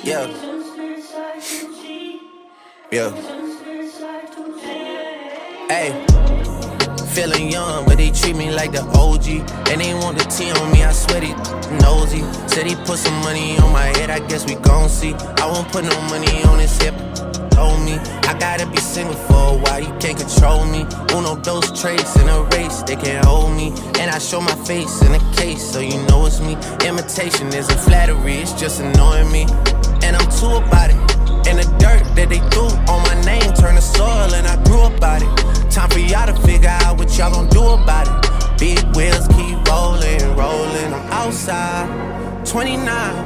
Yeah. Yeah. Hey. Feeling young, but they treat me like the OG. And they want the T on me, I swear they nosy. Said he put some money on my head, I guess we gon' see. I won't put no money on his hip, told me. I gotta be single for a while, you can't control me. Uno, those traits in a race, they can't hold me. And I show my face in a case, so you know it's me. Imitation isn't flattery, it's just annoying me. And I'm too about it. And the dirt that they threw on my name turned to soil, and I grew about it. Time for y'all to figure out what y'all gon' do about it. Big wheels keep rolling, rolling. I'm outside, 29,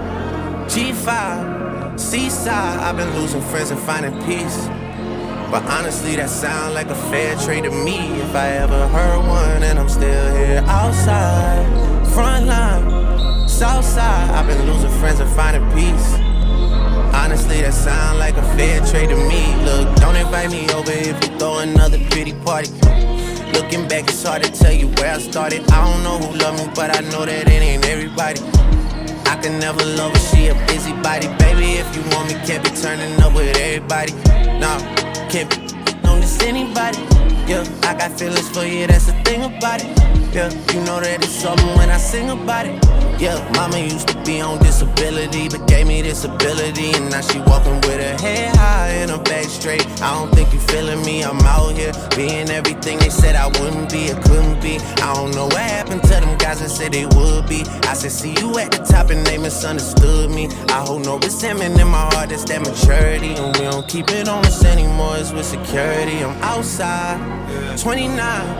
G5, seaside. I've been losing friends and finding peace. But honestly, that sound like a fair trade to me. If I ever heard one, and I'm still here outside. Front line, south side. I've been losing friends and finding peace. Honestly, that sound like a fair trade to me. Look, don't invite me over if you throw another pretty party. Looking back, it's hard to tell you where I started. I don't know who loved me, but I know that it ain't everybody. I can never love her, she a busybody. Baby, if you want me, can't be turning up with everybody. Nah, can't be on this anybody. Yeah, I got feelings for you, that's the thing about it. Yeah, you know that it's something when I sing about it. Yeah, mama used to be on disability, but gave me this ability. And now she walking with her head high and her back straight. I don't think you feeling me, I'm out here being everything they said I wouldn't be or couldn't be. I don't know what happened to them guys that said they would be. I said, see you at the top and they misunderstood me. I hold no resentment in my heart, that's that maturity. And we don't keep it on us anymore, it's with security. I'm outside, 29,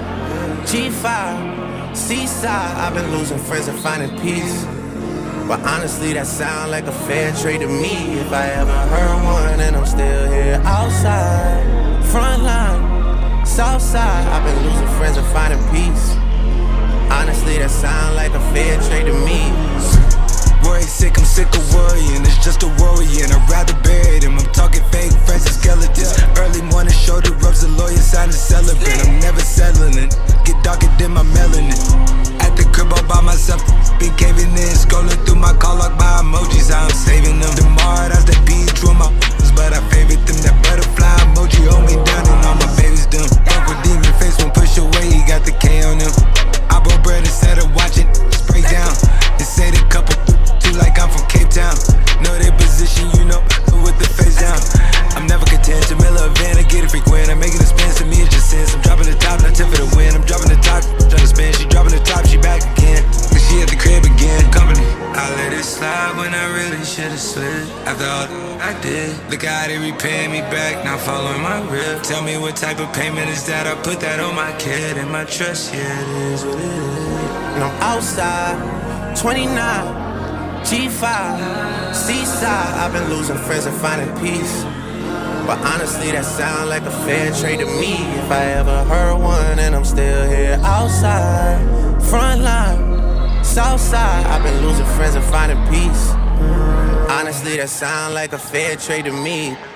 G5, seaside. I've been losing friends and finding peace. But honestly, that sound like a fair trade to me. If I ever heard one, and I'm still here outside. Front line, south side. I've been losing friends and finding peace. Honestly, that sound like a fair trade to me. Worry sick, I'm sick of worrying. It's just a worry, and I'd rather bury them. I'm talking fake friends and skeletons. Early morning shoulder rubs, the lawyer signed a celebrant. I'm never settling it. Get darker than my melanin. At the crib all by myself, been caving in, scrolling through my call log by emojis. I'm saving them. Tomorrow, that's the beat, true my but I favorite them. That butterfly emoji hold me down, and all my babies dumb. Fuck with demon face, won't push away, he got the K on him. I broke bread instead of watching break down. And say the couple like I'm from Cape Town. Know their position, you know, with the face down. I'm never content to mill a van, I get it frequent. I make it expensive, me it's just sense. I'm dropping the top, not 10 for the win. I'm dropping the top, trying to spin. She dropping the top, she back again. Cause she at the crib again. Company, I let it slide when I really should've slid. After all I did, look how they repay me back, now following my rip. Tell me what type of payment is that? I put that on my kid and my trust, yeah, it is what it is. And I'm outside, 29, G5, seaside. I've been losing friends and finding peace. But honestly, that sound like a fair trade to me. If I ever heard one, and I'm still here outside. Front line, south side. I've been losing friends and finding peace. Honestly, that sound like a fair trade to me.